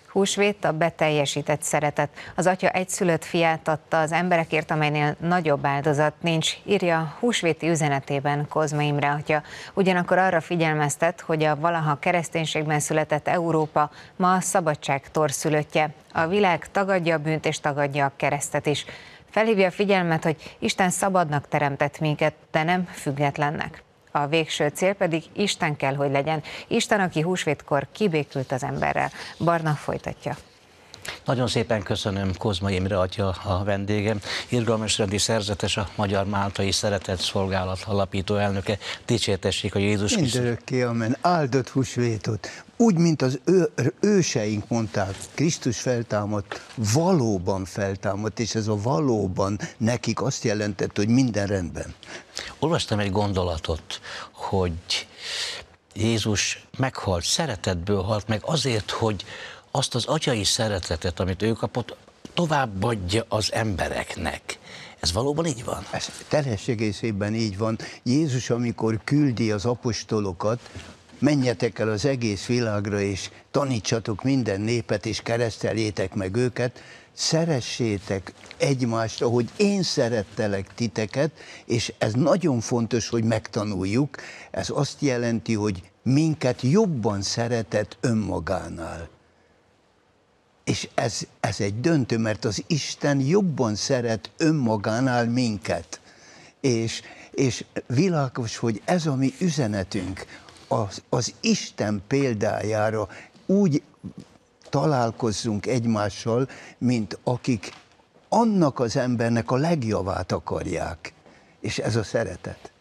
Húsvét a beteljesített szeretet. Az Atya egyszülött fiát adta az emberekért, amelynél nagyobb áldozat nincs, írja húsvéti üzenetében Kozma Imre atya. Ugyanakkor arra figyelmeztet, hogy a valaha kereszténységben született Európa ma a szabadság torszülöttje. A világ tagadja a bűnt és tagadja a keresztet is. Felhívja a figyelmet, hogy Isten szabadnak teremtett minket, de nem függetlennek. A végső cél pedig Isten kell, hogy legyen. Isten, aki húsvétkor kibékült az emberrel. Barna folytatja. Nagyon szépen köszönöm, Kozma Imre atya a vendégem, irgalmasrendi szerzetes, a Magyar Máltai Szeretett Szolgálat alapító elnöke. Dicsértessék a Jézus Krisztus. Mindörökké, amen. Áldott húsvétot. Úgy, mint az őseink mondták, Krisztus feltámadt, valóban feltámadt, és ez a valóban nekik azt jelentett, hogy minden rendben. Olvastam egy gondolatot, hogy Jézus meghalt, szeretetből halt meg azért, hogy azt az atyai szeretetet, amit ő kapott, továbbadja az embereknek. Ez valóban így van? Ez teljes egészében így van. Jézus, amikor küldi az apostolokat, menjetek el az egész világra, és tanítsatok minden népet, és kereszteljétek meg őket, szeressétek egymást, ahogy én szerettelek titeket, és ez nagyon fontos, hogy megtanuljuk. Ez azt jelenti, hogy minket jobban szeretett önmagánál. És ez egy döntő, mert az Isten jobban szeret önmagánál minket. És világos, hogy ez a mi üzenetünk, az Isten példájára úgy találkozzunk egymással, mint akik annak az embernek a legjavát akarják. És ez a szeretet.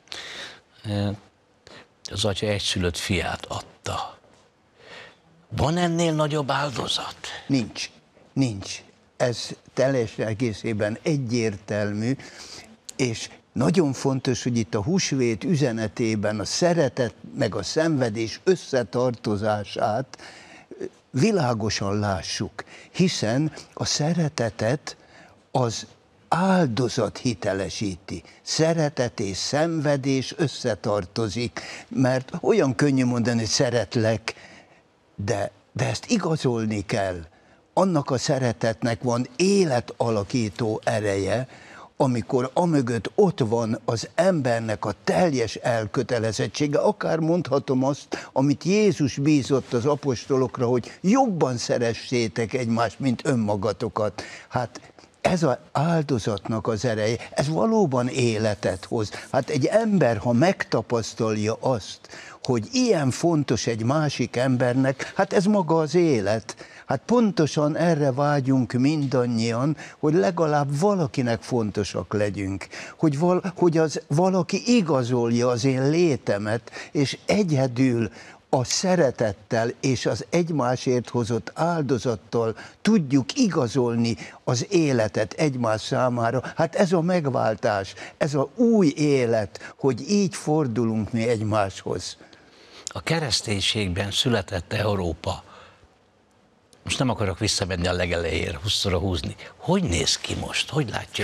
Az Atya egyszülött fiát adta. Van ennél nagyobb áldozat? Nincs. Ez teljes egészében egyértelmű, és nagyon fontos, hogy itt a húsvét üzenetében a szeretet meg a szenvedés összetartozását világosan lássuk, hiszen a szeretetet az áldozat hitelesíti. Szeretet és szenvedés összetartozik, mert olyan könnyű mondani, hogy szeretlek, de ezt igazolni kell. Annak a szeretetnek van életalakító ereje, amikor amögött ott van az embernek a teljes elkötelezettsége, akár mondhatom azt, amit Jézus bízott az apostolokra, hogy jobban szeressétek egymást, mint önmagatokat. Hát ez az áldozatnak az ereje, ez valóban életet hoz. Hát egy ember, ha megtapasztalja azt, hogy ilyen fontos egy másik embernek, hát ez maga az élet. Hát pontosan erre vágyunk mindannyian, hogy legalább valakinek fontosak legyünk, hogy az valaki igazolja az én létemet, és egyedül a szeretettel és az egymásért hozott áldozattal tudjuk igazolni az életet egymás számára. Hát ez a megváltás, ez az új élet, hogy így fordulunk mi egymáshoz. A kereszténységben született Európa. Most nem akarok visszamenni a legelejére, 20-ra húzni. Hogy néz ki most? Hogy látja?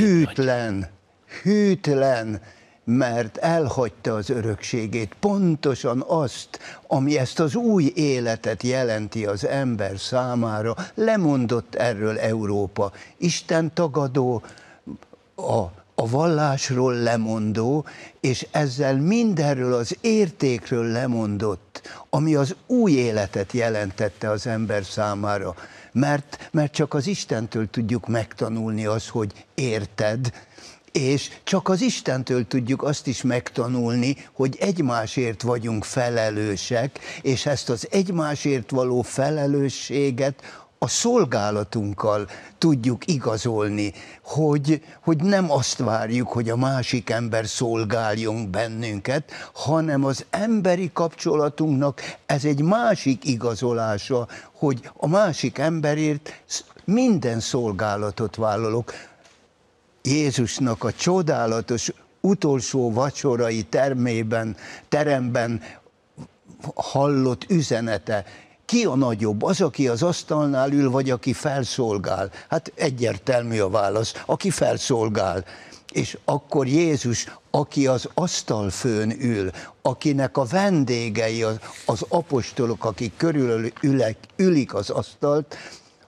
Hűtlen, mert elhagyta az örökségét, pontosan azt, ami ezt az új életet jelenti az ember számára. Lemondott erről Európa. Isten tagadó, a vallásról lemondó, és ezzel mindenről az értékről lemondott, ami az új életet jelentette az ember számára. Mert csak az Istentől tudjuk megtanulni azt, hogy érted, és csak az Istentől tudjuk azt is megtanulni, hogy egymásért vagyunk felelősek, és ezt az egymásért való felelősséget a szolgálatunkkal tudjuk igazolni, hogy nem azt várjuk, hogy a másik ember szolgáljon bennünket, hanem az emberi kapcsolatunknak ez egy másik igazolása, hogy a másik emberért minden szolgálatot vállalok. Jézusnak a csodálatos utolsó vacsorai teremben hallott üzenete. Ki a nagyobb? Az, aki az asztalnál ül, vagy aki felszolgál? Hát egyértelmű a válasz, aki felszolgál. És akkor Jézus, aki az asztalfőn ül, akinek a vendégei az apostolok, akik körül ülik az asztalt,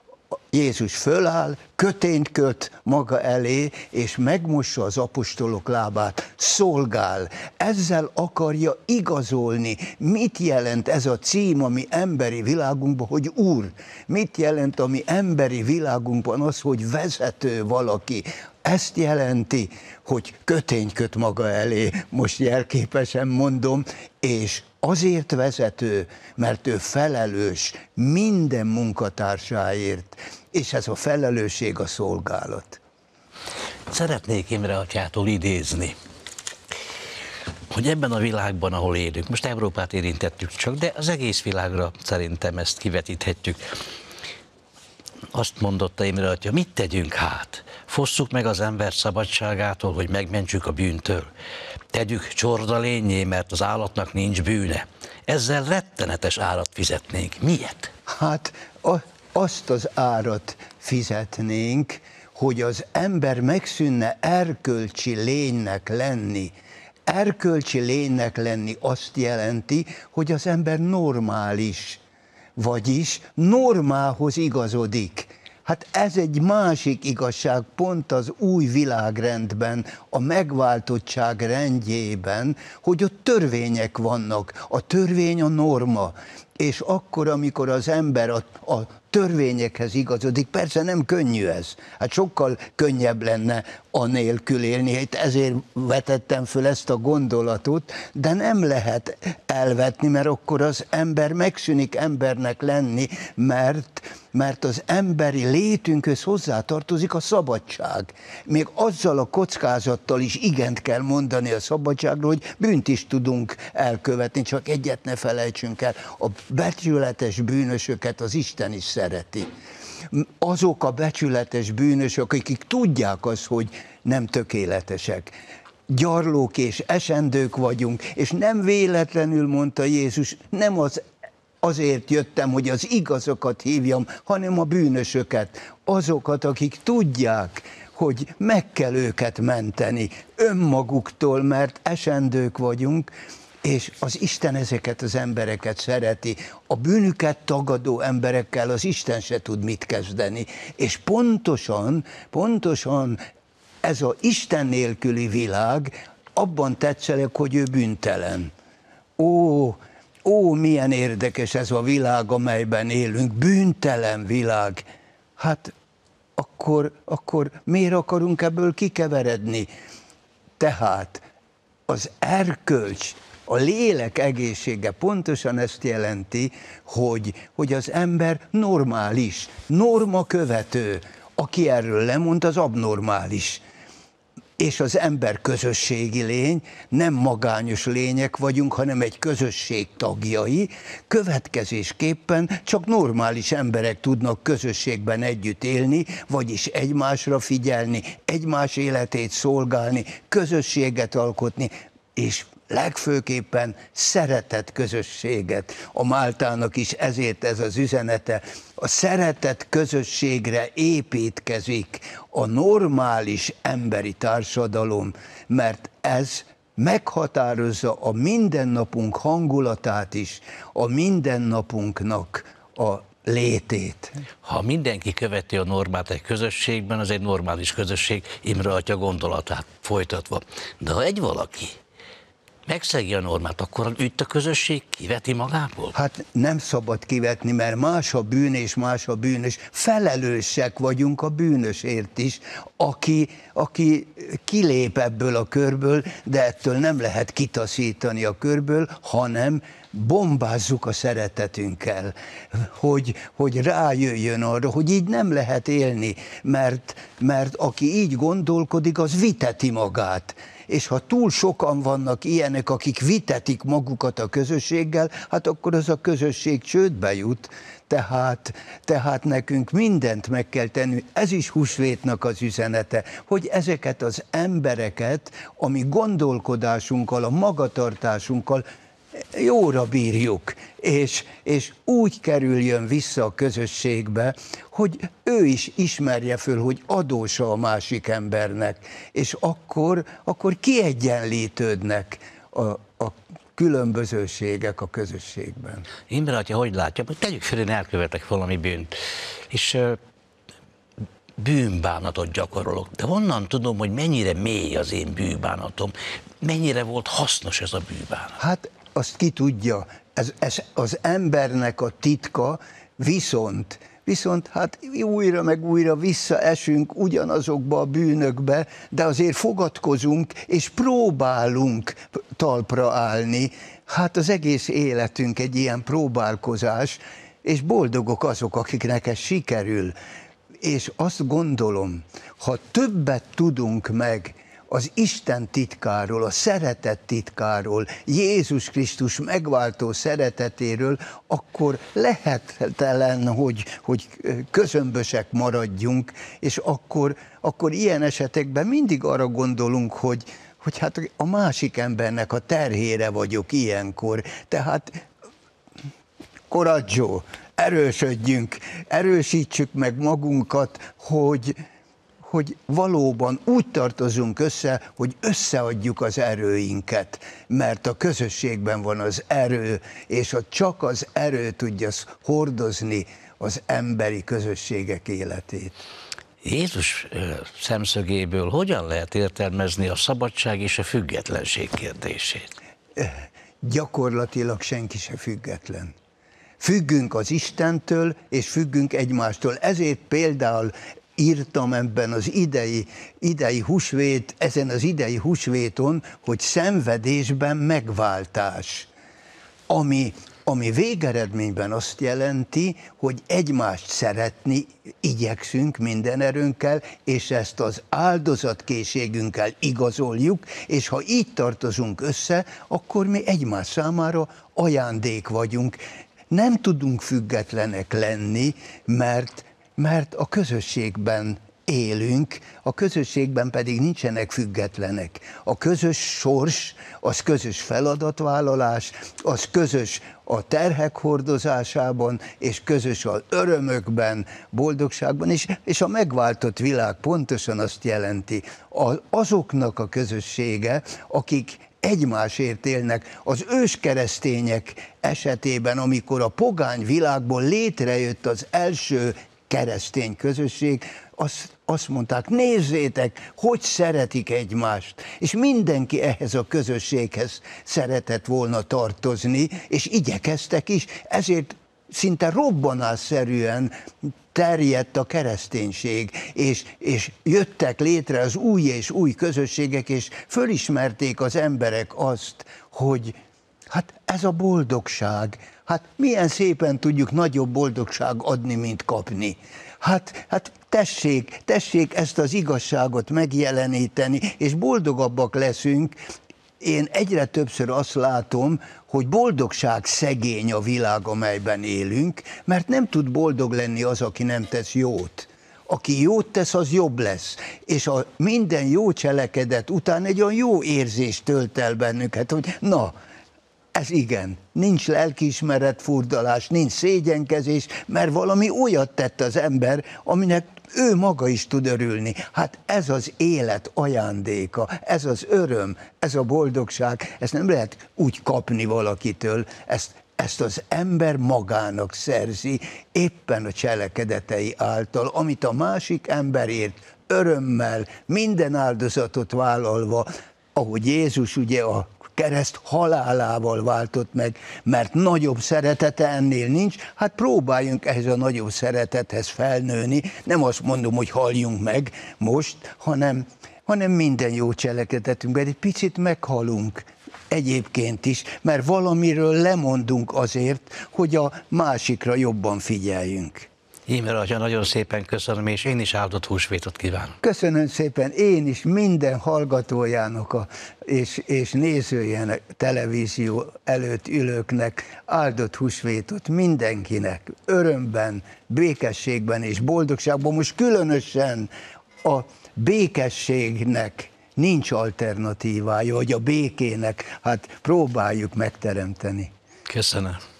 Jézus föláll, kötényt köt maga elé, és megmossa az apostolok lábát, szolgál. Ezzel akarja igazolni, mit jelent ez a cím a mi emberi világunkban, hogy Úr. Mit jelent a mi emberi világunkban az, hogy vezető valaki. Ezt jelenti, hogy kötényt köt maga elé, most jelképesen mondom, és azért vezető, mert ő felelős minden munkatársáért, és ez a felelősség a szolgálat. Szeretnék Imre atyától idézni, hogy ebben a világban, ahol élünk, most Európát érintettük csak, de az egész világra szerintem ezt kivetíthetjük. Azt mondotta Imre atya, mit tegyünk hát? Fosszuk meg az ember szabadságától, hogy megmentsük a bűntől. Tegyük csorda lényé, mert az állatnak nincs bűne. Ezzel rettenetes árat fizetnénk. Miért? Hát azt az árat fizetnénk, hogy az ember megszűnne erkölcsi lénynek lenni. Erkölcsi lénynek lenni azt jelenti, hogy az ember normális, vagyis normához igazodik. Hát ez egy másik igazság, pont az új világrendben, a megváltottság rendjében, hogy ott törvények vannak, a törvény a norma, és akkor, amikor az ember a törvényekhez igazodik, persze nem könnyű ez, hát sokkal könnyebb lenne anélkül élni, hát ezért vetettem föl ezt a gondolatot, de nem lehet elvetni, mert akkor az ember megszűnik embernek lenni, mert az emberi létünkhöz hozzátartozik a szabadság. Még azzal a kockázattal is igent kell mondani a szabadságra, hogy bűnt is tudunk elkövetni, csak egyet ne felejtsünk el, a becsületes bűnösöket az Isten is szereti. Azok a becsületes bűnösök, akik tudják azt, hogy nem tökéletesek, gyarlók és esendők vagyunk, és nem véletlenül mondta Jézus, nem azért jöttem, hogy az igazokat hívjam, hanem a bűnösöket, azokat, akik tudják, hogy meg kell őket menteni önmaguktól, mert esendők vagyunk, és az Isten ezeket az embereket szereti. A bűnüket tagadó emberekkel az Isten se tud mit kezdeni. És pontosan ez az Isten nélküli világ, abban tetszelek, hogy ő bűntelen. Ó, milyen érdekes ez a világ, amelyben élünk, bűntelen világ. Hát akkor miért akarunk ebből kikeveredni? Tehát az erkölcs, a lélek egészsége pontosan ezt jelenti, hogy az ember normális, normakövető. Aki erről lemond, az abnormális. És az ember közösségi lény, nem magányos lények vagyunk, hanem egy közösség tagjai, következésképpen csak normális emberek tudnak közösségben együtt élni, vagyis egymásra figyelni, egymás életét szolgálni, közösséget alkotni, és legfőképpen szeretet közösséget. A Máltának is ezért ez az üzenete. A szeretet közösségre építkezik a normális emberi társadalom, mert ez meghatározza a mindennapunk hangulatát is, a mindennapunknak a létét. Ha mindenki követi a normát egy közösségben, az egy normális közösség, Imre atya gondolatát folytatva. De ha egy valaki megszegi a normát, akkor itt a közösség kiveti magából? Hát nem szabad kivetni, mert más a bűn és más a bűnös. Felelősek vagyunk a bűnösért is, aki kilép ebből a körből, de ettől nem lehet kitaszítani a körből, hanem bombázzuk a szeretetünkkel, hogy rájöjjön arra, hogy így nem lehet élni, mert aki így gondolkodik, az viteti magát. És ha túl sokan vannak ilyenek, akik vitetik magukat a közösséggel, hát akkor az a közösség csődbe jut. Tehát nekünk mindent meg kell tenni. Ez is húsvétnak az üzenete, hogy ezeket az embereket, a mi gondolkodásunkkal, a magatartásunkkal jóra bírjuk, és úgy kerüljön vissza a közösségbe, hogy ő is ismerje föl, hogy adósa a másik embernek, és akkor kiegyenlítődnek a különbözőségek a közösségben. Imre atya, hogy látja? Tegyük fel, én elkövetek valami bűnt, és bűnbánatot gyakorolok. De honnan tudom, hogy mennyire mély az én bűnbánatom? Mennyire volt hasznos ez a bűnbánat? Hát azt ki tudja, ez az embernek a titka, viszont hát újra meg újra visszaesünk ugyanazokba a bűnökbe, de azért fogadkozunk és próbálunk talpra állni. Hát az egész életünk egy ilyen próbálkozás, és boldogok azok, akiknek ez sikerül. És azt gondolom, ha többet tudunk meg az Isten titkáról, a szeretet titkáról, Jézus Krisztus megváltó szeretetéről, akkor lehetetlen, hogy közömbösek maradjunk, és akkor ilyen esetekben mindig arra gondolunk, hogy hát a másik embernek a terhére vagyok ilyenkor. Tehát coraggio, erősödjünk, erősítsük meg magunkat, hogy valóban úgy tartozunk össze, hogy összeadjuk az erőinket, mert a közösségben van az erő, és csak az erő tudja hordozni az emberi közösségek életét. Jézus szemszögéből hogyan lehet értelmezni a szabadság és a függetlenség kérdését? Gyakorlatilag senki se független. Függünk az Istentől, és függünk egymástól. Ezért például írtam ebben az ezen az idei húsvéton, hogy szenvedésben megváltás, ami végeredményben azt jelenti, hogy egymást szeretni igyekszünk minden erőnkkel, és ezt az áldozatkészségünkkel igazoljuk, és ha így tartozunk össze, akkor mi egymás számára ajándék vagyunk. Nem tudunk függetlenek lenni, mert a közösségben élünk, a közösségben pedig nincsenek függetlenek. A közös sors, az közös feladatvállalás, az közös a terhek hordozásában, és közös az örömökben, boldogságban, és a megváltott világ pontosan azt jelenti, azoknak a közössége, akik egymásért élnek. Az őskeresztények esetében, amikor a pogány világból létrejött az első keresztény közösség, azt mondták, nézzétek, hogy szeretik egymást. És mindenki ehhez a közösséghez szeretett volna tartozni, és igyekeztek is, ezért szinte robbanásszerűen terjedt a kereszténység, és jöttek létre az új és új közösségek, és fölismerték az emberek azt, hogy hát ez a boldogság, hát milyen szépen tudjuk nagyobb boldogság adni, mint kapni. Hát tessék ezt az igazságot megjeleníteni, és boldogabbak leszünk. Én egyre többször azt látom, hogy boldogság szegény a világ, amelyben élünk, mert nem tud boldog lenni az, aki nem tesz jót. Aki jót tesz, az jobb lesz. És a minden jó cselekedet után egy olyan jó érzés tölt el bennünket, hogy na, ez igen, nincs lelkiismeret furdalás, nincs szégyenkezés, mert valami olyat tett az ember, aminek ő maga is tud örülni. Hát ez az élet ajándéka, ez az öröm, ez a boldogság, ezt nem lehet úgy kapni valakitől, ezt az ember magának szerzi, éppen a cselekedetei által, amit a másik emberért örömmel, minden áldozatot vállalva, ahogy Jézus ugye a kereszt halálával váltott meg, mert nagyobb szeretete ennél nincs, hát próbáljunk ehhez a nagyobb szeretethez felnőni, nem azt mondom, hogy halljunk meg most, hanem minden jó cselekedetünkben egy picit meghalunk egyébként is, mert valamiről lemondunk azért, hogy a másikra jobban figyeljünk. Imre atya, nagyon szépen köszönöm, és én is áldott húsvétot kívánok. Köszönöm szépen, én is minden hallgatójának és nézőjének, televízió előtt ülőknek áldott húsvétot mindenkinek, örömben, békességben és boldogságban. Most különösen a békességnek nincs alternatívája, vagy a békének, hát próbáljuk megteremteni. Köszönöm.